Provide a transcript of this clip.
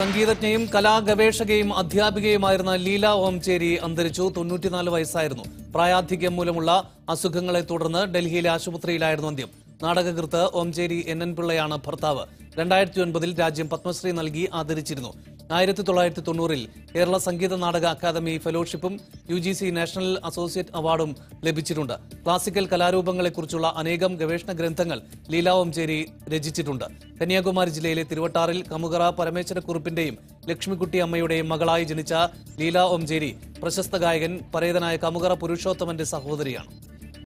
സംഗീതജ്ഞയും കലാഗവേഷകയും അധ്യാപികയുമായിരുന്ന ലീല ഓംചേരി അന്തരിച്ചു. 94 വയസ്സായിരുന്നു. പ്രായാധിക്യം മൂലമുള്ള അസുഖങ്ങളെ തുടർന്ന് ഡൽഹിയിലെ ആശുപത്രിയിലായിരുന്നു അന്ത്യം. നാടകകൃത്ത് ഓംചേരി NN പിള്ളയാണ് ഭർത്താവ്. 2009 രാജ്യം പത്മശ്രീ നൽകി ആദരിച്ചിരുന്നു. 1990 കേരള സംഗീത നാടക അക്കാദമി ഫെലോഷിപ്പും UGC നാഷണൽ അസോസിയേറ്റ് അവാർഡും ലഭിച്ചിട്ടുണ്ട്. ക്ലാസിക്കൽ കലാരൂപങ്ങളെക്കുറിച്ചുള്ള അനേകം ഗവേഷണ ഗ്രന്ഥങ്ങൾ ലീല ഓംചേരി രചിച്ചിട്ടുണ്ട്. കന്യാകുമാരി ജില്ലയിലെ തിരുവട്ടാറിൽ കമുകറ പരമേശ്വരക്കുറുപ്പിന്റെയും ലക്ഷ്മിക്കുട്ടി അമ്മയുടെയും മകളായി ജനിച്ച ലീല ഓംചേരി പ്രശസ്ത ഗായകൻ പരേതനായ കമുകറ പുരുഷോത്തമന്റെ സഹോദരിയാണ്.